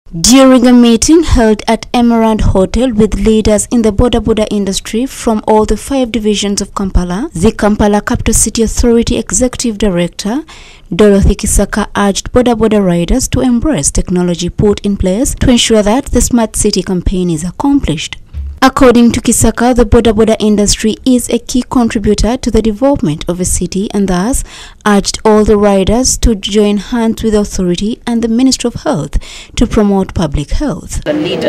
During a meeting held at Emerald Hotel with leaders in the boda boda industry from all the 5 divisions of Kampala, the Kampala Capital City Authority Executive Director Dorothy Kisaka urged boda boda riders to embrace technology put in place to ensure that the Smart City campaign is accomplished. According to Kisaka, the boda boda industry is a key contributor to the development of a city and thus urged all the riders to join hands with the authority and the Ministry of Health to promote public health.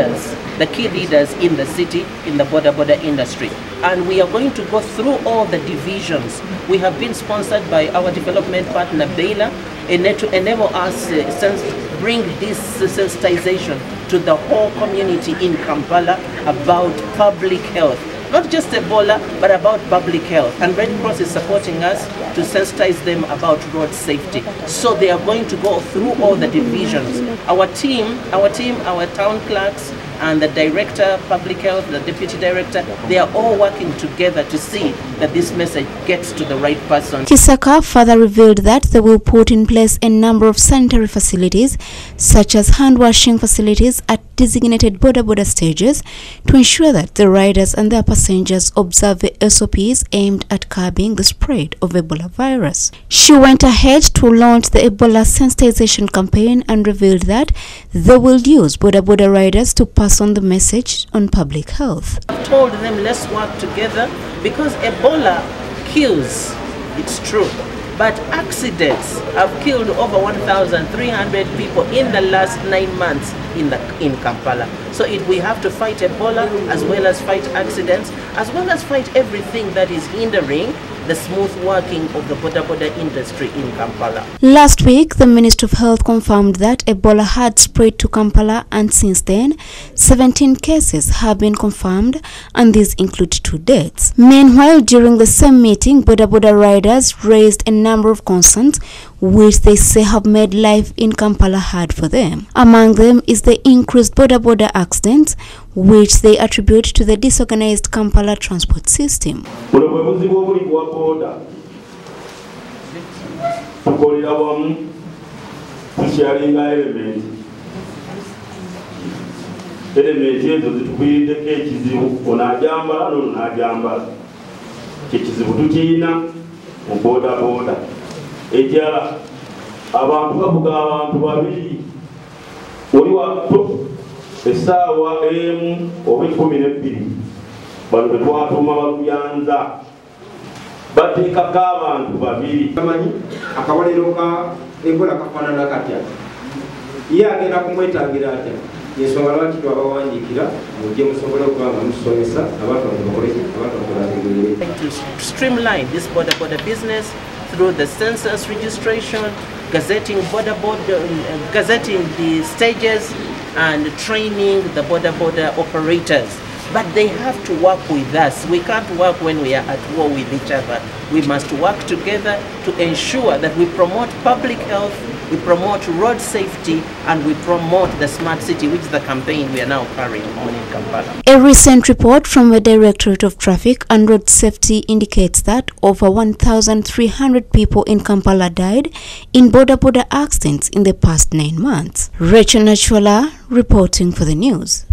The key leaders in the city, in the boda boda industry. And we are going to go through all the divisions. We have been sponsored by our development partner, Baylor, to enable us bring this sensitization to the whole community in Kampala about public health. Not just Ebola, but about public health. And Red Cross is supporting us to sensitize them about road safety. So they are going to go through all the divisions. Our team, our town clerks, and the director, public health, the deputy director, they are all working together to see that this message gets to the right person. Kisaka further revealed that they will put in place a number of sanitary facilities, such as hand-washing facilities at designated boda boda stages to ensure that the riders and their passengers observe the SOPs aimed at curbing the spread of Ebola virus. She went ahead to launch the Ebola sensitization campaign and revealed that they will use boda boda riders to pass on the message on public health. I've told them, let's work together because Ebola kills, it's true. But accidents have killed over 1,300 people in the last 9 months in Kampala. So we have to fight Ebola as well as fight accidents, as well as fight everything that is hindering the smooth working of the boda boda industry in Kampala. Last week, the Ministry of Health confirmed that Ebola had spread to Kampala, and since then, 17 cases have been confirmed, and these include 2 deaths. Meanwhile, during the same meeting, boda boda riders raised a number of concerns which they say have made life in Kampala hard for them. Among them is the increased boda boda accidents, which they attribute to the disorganized Kampala transport system. Ejala abantu bavuga abantu babiri oli wato esawa emu oba 12 bano betwatuma baluyanza bateekako abantu babiri amanyi akawaliro ka Ebola kafaanana katya ye agenda kumwetangira atya yensonga lwaki twabawandiikira mujje musobole okuba nga musomesa abantu to streamline this boda boda business through the census registration, gazetting gazetting the stages, and training the boda boda operators. But they have to work with us. We can't work when we are at war with each other. We must work together to ensure that we promote public health, we promote road safety, and we promote the smart city, which is the campaign we are now carrying on in Kampala. A recent report from the Directorate of Traffic and Road Safety indicates that over 1,300 people in Kampala died in boda boda accidents in the past 9 months. Rachel Nachwala reporting for the news.